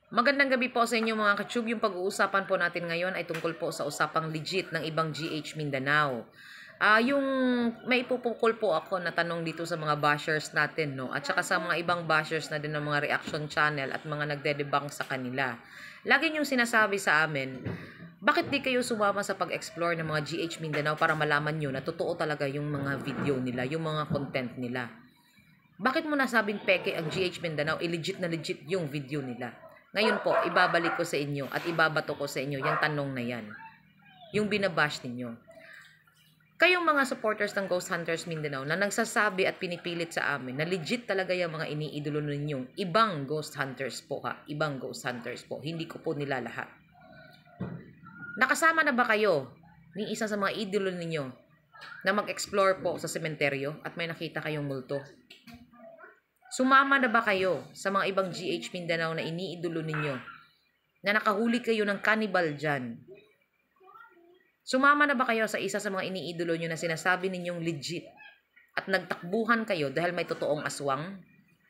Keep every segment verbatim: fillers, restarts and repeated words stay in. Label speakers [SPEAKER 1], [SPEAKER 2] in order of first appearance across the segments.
[SPEAKER 1] Magandang gabi po sa inyo mga ka-tube. Yung pag-uusapan po natin ngayon ay tungkol po sa usapang legit ng ibang G H Mindanao. Ah, uh, yung may ipupukol po ako na tanong dito sa mga bashers natin, no? At saka sa mga ibang bashers na din ng mga reaction channel at mga nagde-debunk sa kanila. Lagi niyong sinasabi sa amin, bakit di kayo sumama sa pag-explore ng mga G H Mindanao para malaman niyo na totoo talaga yung mga video nila, yung mga content nila? Bakit mo nasabing peke ang G H Mindanao? I-legit na legit yung video nila. Ngayon po, ibabalik ko sa inyo at ibabato ko sa inyo yung tanong na yan. Yung binabash ninyo. Kayong mga supporters ng Ghost Hunters Mindanao na nagsasabi at pinipilit sa amin na legit talaga yung mga iniidolo ninyong ibang Ghost Hunters po ha. Ibang Ghost Hunters po. Hindi ko po nila lahat. Nakasama na ba kayo ni isa sa mga idolo ninyo na mag-explore po sa sementeryo at may nakita kayong multo? Sumama na ba kayo sa mga ibang G H Mindanao na iniidolo ninyo na nakahuli kayo ng cannibal dyan? Sumama na ba kayo sa isa sa mga iniidolo nyo na sinasabi ninyong legit at nagtakbuhan kayo dahil may totoong aswang?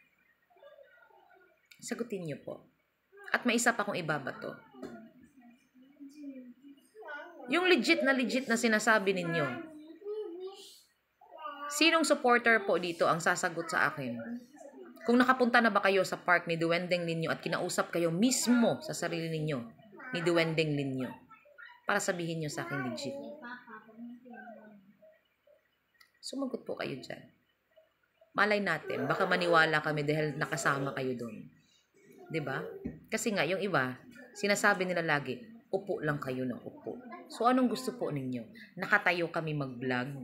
[SPEAKER 1] Sagutin nyo po. At may isa pa kong ibabato. Yung legit na legit na sinasabi ninyo, sinong supporter po dito ang sasagot sa akin? Kung nakapunta na ba kayo sa park ni Duwending ninyo at kinausap kayo mismo sa sarili ninyo ni Duwending ninyo para sabihin nyo sa akin legit. Sumagot po kayo dyan. Malay natin, baka maniwala kami dahil nakasama kayo doon. Diba? Kasi nga, yung iba, sinasabi nila lagi, upo lang kayo na upo. So, anong gusto po ninyo? Nakatayo kami mag-vlog?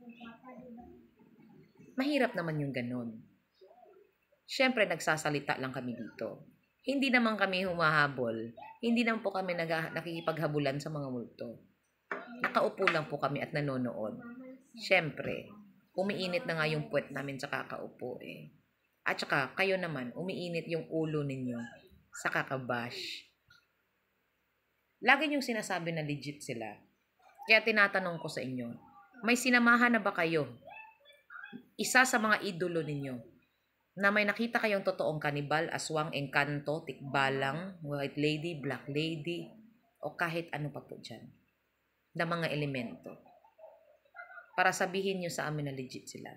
[SPEAKER 1] Mahirap naman yung ganon. Siyempre, nagsasalita lang kami dito. Hindi naman kami humahabol. Hindi naman po kami nag- nakikipaghabulan sa mga multo. Nakaupo lang po kami at nanonood. Siyempre, umiinit na nga yung puwet namin sa kakaupo eh. At saka, kayo naman, umiinit yung ulo ninyo sa kakabash. Lagi niyong sinasabi na legit sila. Kaya tinatanong ko sa inyo, may sinamahan na ba kayo? Isa sa mga idolo ninyo na may nakita kayong totoong kanibal, aswang, engkanto, tikbalang, white lady, black lady, o kahit ano pa po dyan, na mga elemento. Para sabihin nyo sa amin na legit sila.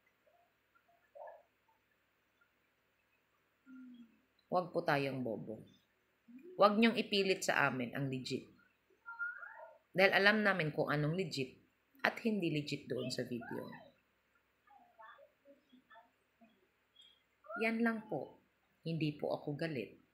[SPEAKER 1] Huwag po tayong bobo. Huwag nyong ipilit sa amin ang legit. Dahil alam namin kung anong legit at hindi legit doon sa video. Yan lang po. Hindi po ako galit.